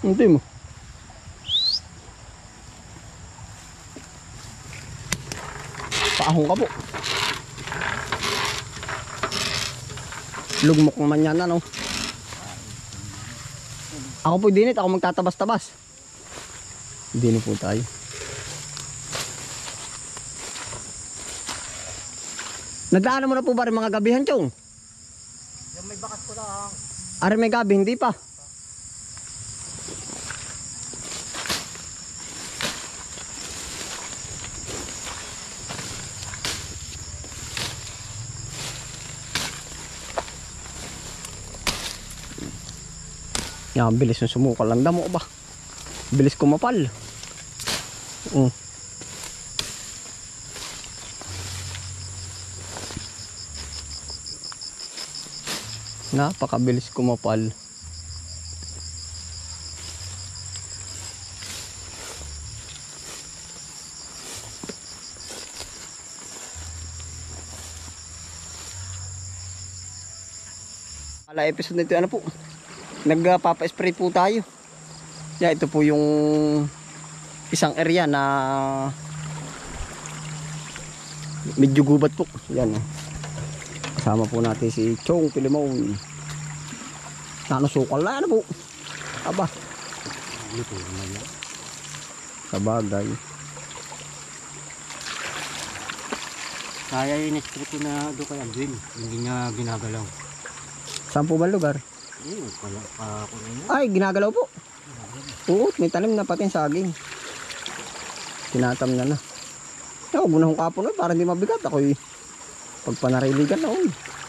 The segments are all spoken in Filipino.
Hindi mo. Paahong ka po. Lugmok naman yan ano. Ako po dinit, ako magtatabas-tabas. Dinit po tayo. Nagdaanan mo na po ba rin mga gabihan, Chong? Yung may bakat ko lang. Ari may gabi, hindi pa. Yan, bilis yung sumukal lang damo ba? Bilis kumapal. Napakabilis kumapal. Ala episode nito ano po? Nagpapa-spray po tayo. Yeah, ito po yung isang area na medyo gubat po. Yan. Kasama po natin si Chong Pilimon. Nanusukal na ano po. Aba. Ito naman yan. Sabagay. Kaya yung spray ko na doon kay Alvin. Hindi niya ginagalaw. Saan po ba lugar? Ay, ginagalaw po. Oo, may tanim na pati yung saging. Tinatam na na. Huwag mo na kong kapon para hindi mabigat. Ako'y pagpanariligan na.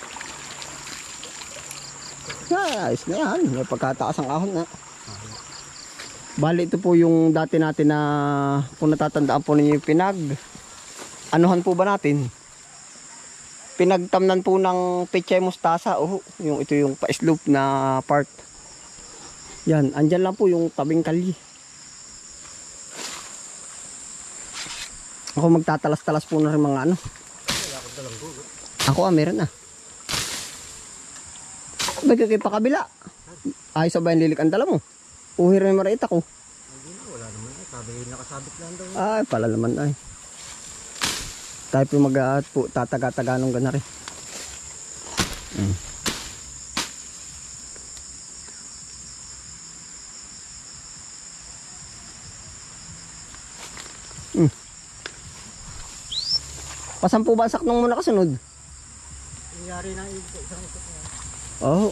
Ayos na yan. May pagkataas ang ahon na. Bali ito po yung dati natin na kung natatandaan po ninyo yung anuhan po ba natin? Pinagtamnan po ng pechay mustasa. Yung ito yung pa-slope na part. Yan, andyan lang po yung tabing kalye. Ako magtatalas-talas po na rin mga ano. Ako meron na. Bagay kayo pa kabila. Ayos ba yung lilik ang dala mo? Uhir na yung maraita ko. Wala naman eh. Sabi nakasabit lang daw. Ay, pala naman ay. Tayo po po tataga-taganong gana rin. Pasampu basak nung muna kasunod? Nangyari na isang isok niya. Oo.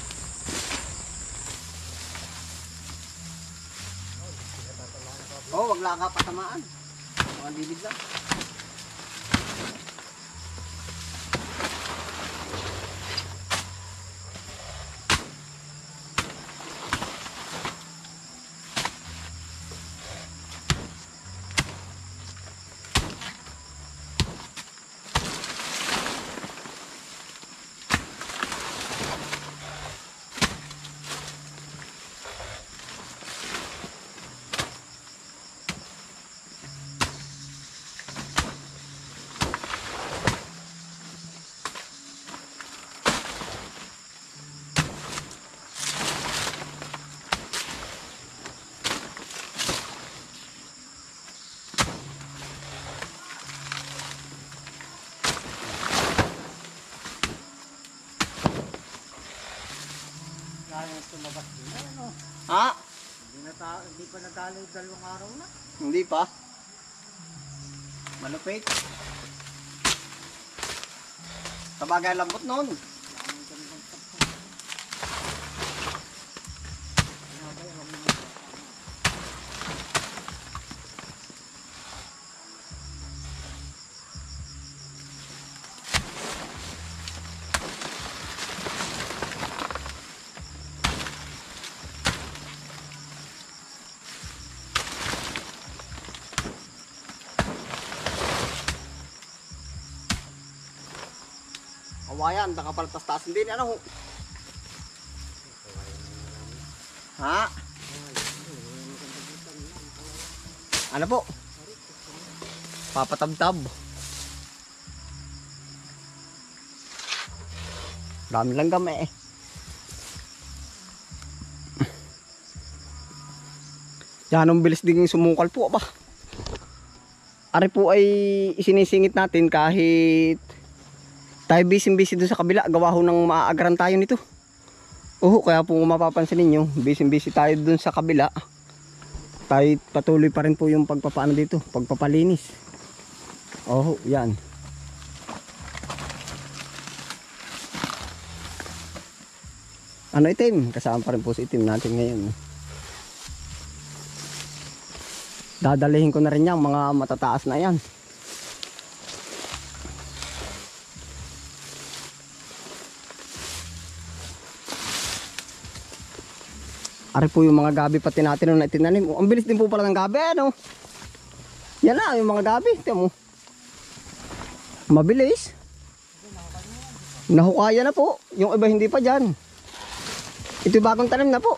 Wag lang ka patamaan. Mga bibig lang. Tumabas din na ano. Ha? Hindi pa nadali 2 araw na. Hindi pa. Malupit. Sabagay lambot noon. Kawayan, nakapaltas-tasin din. Ano? Ha? Ano po? Papatab-tab. Dami lang gamay eh. Yan ang bilis ding sumukal po ba. Ari po ay isinisingit natin kahit tayo busy doon sa kabila. Gawa ho ng maaagaran tayo nito. Kaya po kung mapapansin ninyo, busy tayo doon sa kabila. Tayo patuloy pa rin po yung pagpapaano dito, pagpapalinis. Yan. Ano itim? Kasama pa rin po sa itim natin ngayon. Dadalihin ko na rin yan, mga matataas na yan. Ari po yung mga gabi pati natin na itinanim. Ang bilis din po pala ng gabi, ano? Yan na, yung mga gabi. Tiyan mo. Mabilis. Nahukaya na po. Yung iba hindi pa dyan. Ito yung bagong tanim na po.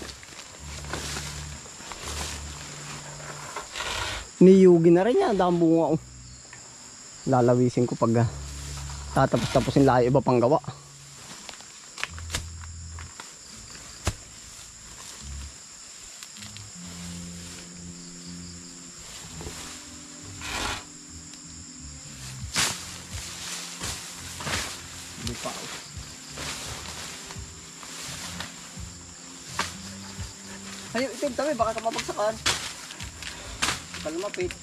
Niyugi na rin yan. Dahang bunga. Lalawisin ko pag tatapos-tapusin layo iba pang gawa. Ayun, itim tabi, baka ka mabagsakan. Kalumapit.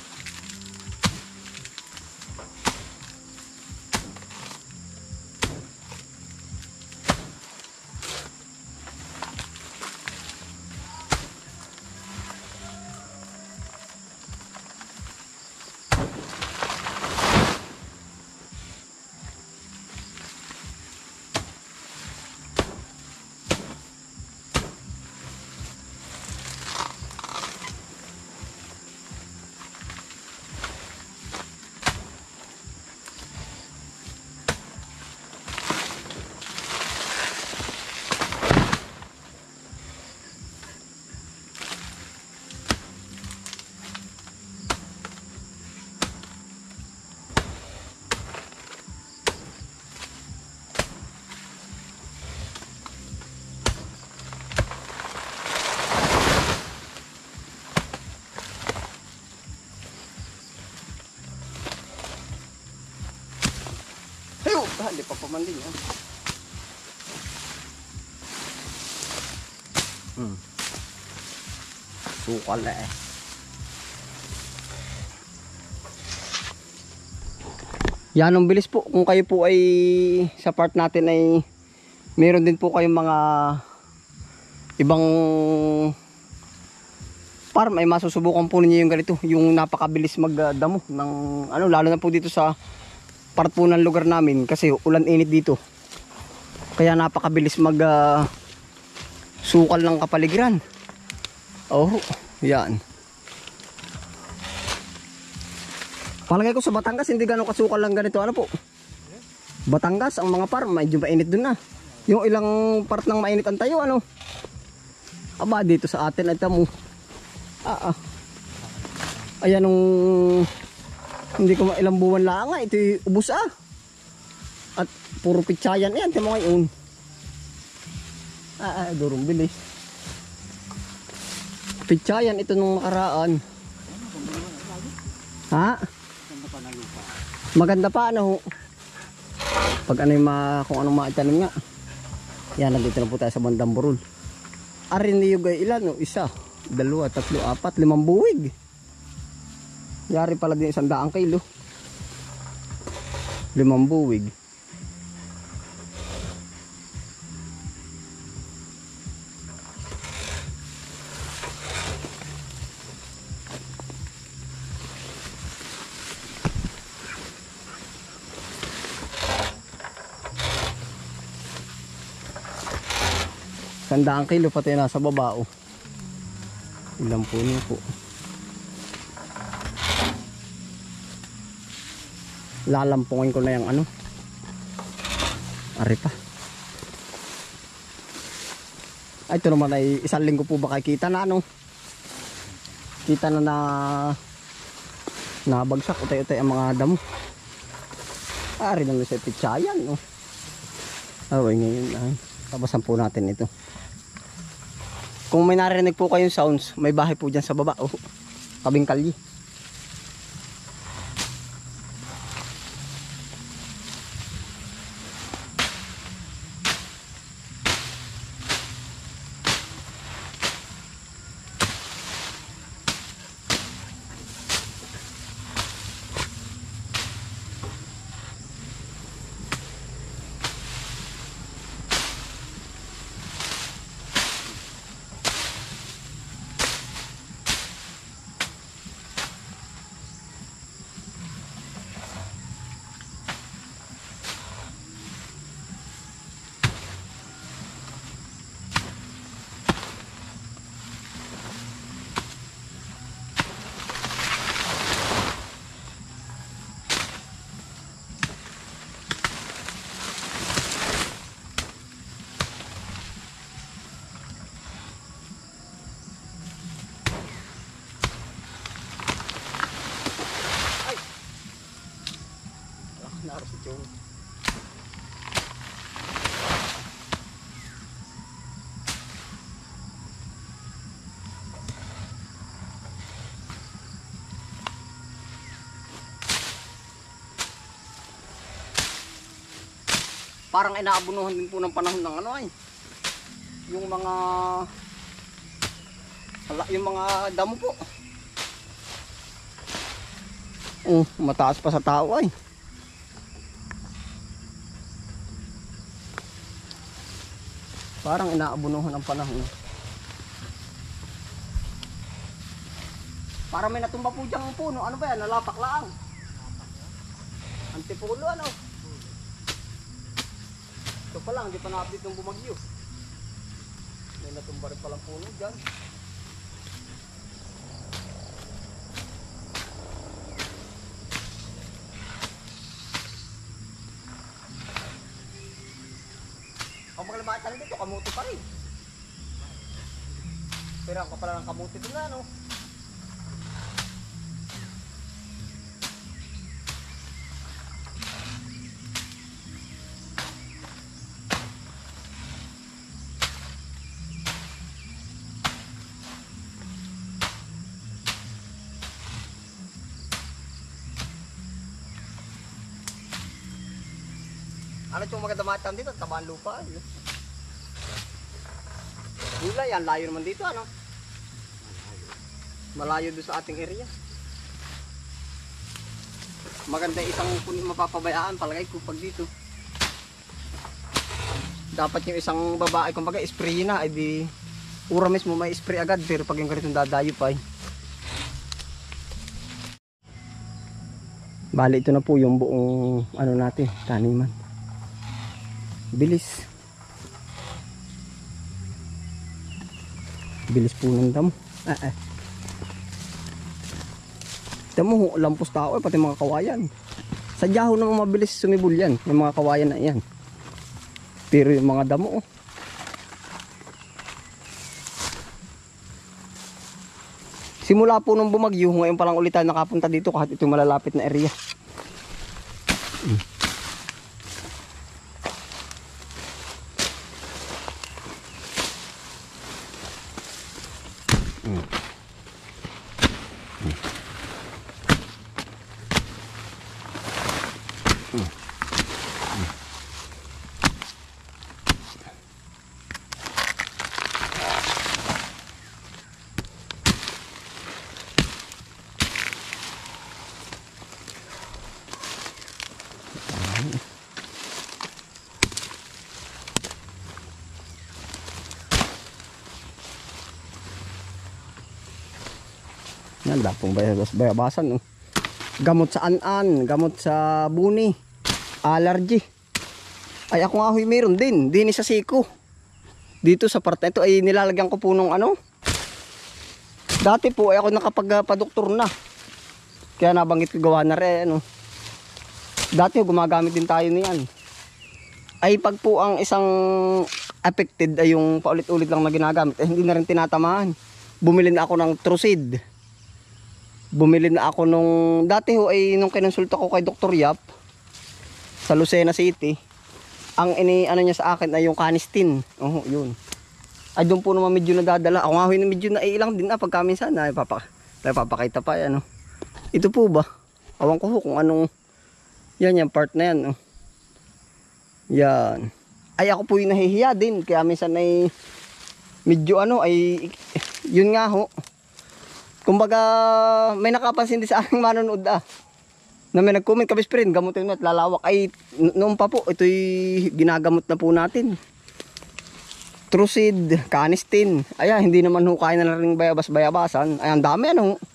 Hindi pa pamanding yan. Sukal na eh. Yan ang bilis po. Kung kayo po ay sa part natin ay meron din po kayong mga ibang farm ay masusubukan po ninyo yung ganito. Yung napakabilis magdamo ng ano, lalo na po dito sa part po ng lugar namin kasi ulan init dito. Kaya napakabilis mag sukal ng kapaligiran. Yan. Palagay ko sa Batangas hindi gano'ng kasukal lang ganito. Ano po? Batangas, ang mga farm medyo mainit dun na. Yung ilang part ng mainit ang tayo, ano? Aba, dito sa atin ay tamo. Ayan nung hindi ko ilang buwan lang nga, ito ubos At puro pitsayan yan, timo ngayon. Durong bilis. Pitsayan ito nung nakaraan. Maganda pa ano. Pag ano yung kung anong maitanim nga. Yan, nandito na po tayo sa bandang Burol. Arin niyo gay ilan, no? 1, 2, 3, 4, 5 buwig. Yari pala din 100 kilo. 5 buwig. Sandaan kilo pati nasa baba. Ilang puno po. Lalampungin ko na yung ano. Ari pa. Ay, ito naman ay 1 linggo po ba kita na ano. Kita na nabagsak. Utay-utay ang mga damo. Ari naman sa pitsayan. Ngayon ay tabasan po natin ito. Kung may narinig po kayong sounds, may bahay po dyan sa baba. Oh, tabing kalye. Parang inaabunuhan din po ng panahon ng ano ay. Yung mga damo po. Mataas pa sa tao ay. Parang inaabunuhan ng panahon. Parang may natumba po diyang puno. Ano ba yan? Nalapak lang. Antipulo ano? Ito pa lang, hindi pa na-update ng bumagyo. May natumba rin palang puno dyan. Ang mga lamang talang dito, kamuti pa rin. Pero ang kapala ng kamuti doon na, no? Ano itong maganda matang dito? Tabaan lupa. Gulay yan, layo naman dito ano? Malayo doon sa ating area. Maganda isang mapapabayaan palagay ko pag dito. Dapat yung isang babae kumbaga spray na ay di ura mismo may spray agad, pero pag yung ganitong dadayo pa ay. Bali ito na po yung buong ano natin, taniman. Bilis. Bilis po ng damo. Damo, lampos tao pati mga kawayan. Sadya ho naman mabilis sumibol yan, yung mga kawayan na yan. Pero yung mga damo simula po nung bumagyo, ngayon palang ulit tayo nakapunta dito kahit ito malalapit na area. Yan, lapong bayabasan. Gamot sa an-an, gamot sa buni, allergy. Ay ako nga huy meron din sa siko. Dito sa parte ito ay nilalagyan ko po nung ano. Dati po ay ako nakapagpa-doktor na. Kaya nabanggit ko gawa na rin ano. Dati gumagamit din tayo niyan. Ay pag po ang isang affected ay yung paulit-ulit lang na ginagamit, hindi na rin tinatamaan. Bumili na ako ng Trucid. Bumili na ako nung dati ho ay nung kinonsulta ko kay Dr. Yap sa Lucena City. Ang ano niya sa akin ay yung Canistin. Yun. Ay doon po naman medyo nadadala. Ako nga ho yung medyo naiilang din pagka minsan na papakita pa yan. Ito po ba? Awan ko ho kung anong yan yung part na yan. Yan. Ay ako po yung nahihiya din. Kaya minsan ay medyo ay yun nga ho. Kumbaga may nakapansin din sa aming manonood na may nag-comment, kabisprin, gamutin mo at lalawak. Ay noon pa po, ito'y ginagamot na po natin. Trucid, canistin. Ayan, hindi naman ho kaya na rin bayabas-bayabasan. Ayan, dami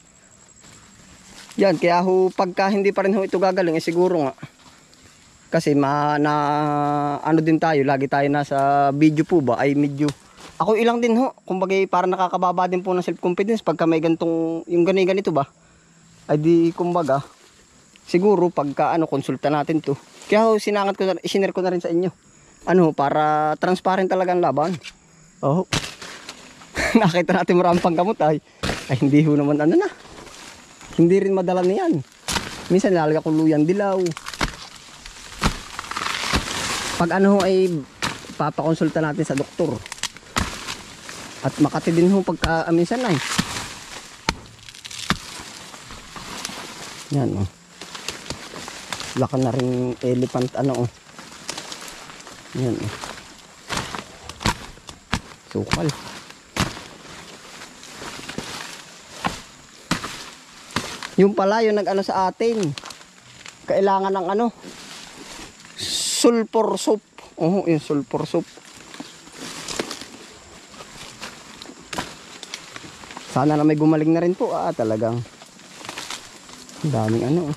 Yan, kaya ho, pagka hindi pa rin ho ito gagaling, siguro nga. Kasi din tayo, lagi tayo nasa video po ba, ay medyo. Ako ilang din ho, kumbaga para nakakababa din po ng self-confidence pagka may gantong, yung ganito ba. Ay di, kumbaga, siguro pagka konsulta natin to. Kaya ho, isinare ko na rin sa inyo. Para transparent talaga ang laban. Oh. Nakita natin maraming panggamot ay hindi ho naman Hindi rin madala niyan. Minsan nilalagay ko luyang dilaw. Pag ay papakonsulta natin sa doktor. At Makati din ho pagka minsan ay. Yan Laka na rin elephant Yan Sukal. Yung pala yung sa atin. Kailangan ng sulfur soap. Yung sulfur soap. Sana na may gumaling na rin po. Talagang daming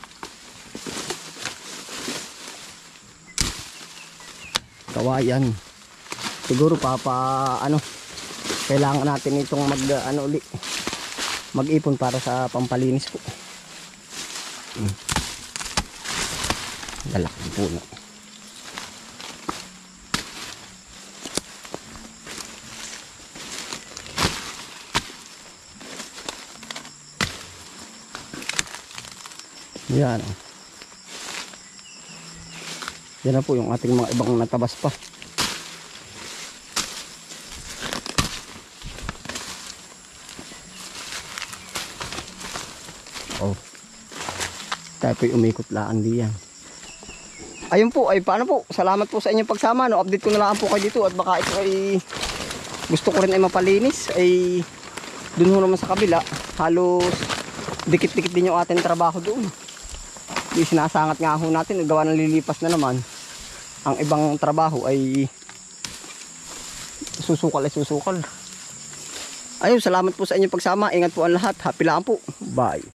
kawayan. Siguro kailangan natin itong mag-ipon para sa pampalinis po. Lalaki po Yan. Yan na po yung ating mga ibang natabas pa. Tayo po'y umikot laan diyan. Ayun po, paano po? Salamat po sa inyong pagsama. Update ko na lang po kayo dito. At baka ito ay gusto ko rin ay mapalinis. Ay dun ho naman sa kabila. Halos dikit-dikit din yung ating trabaho doon. Di sinasangat nga ho natin. Gawa ng lilipas na naman. Ang ibang trabaho ay susukal. Ayun, salamat po sa inyong pagsama. Ingat po ang lahat. Happy lang po. Bye.